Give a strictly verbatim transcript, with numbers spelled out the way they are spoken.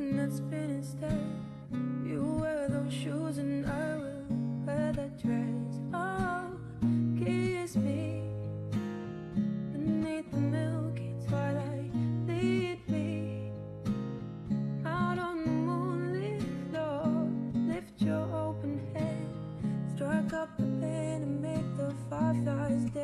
in that spin instead. You wear those shoes and I will wear that dress. Oh, kiss me beneath the milky twilight. Lead me out on the moonlit floor. Lift your open head, strike up the band and make the fireflies dead.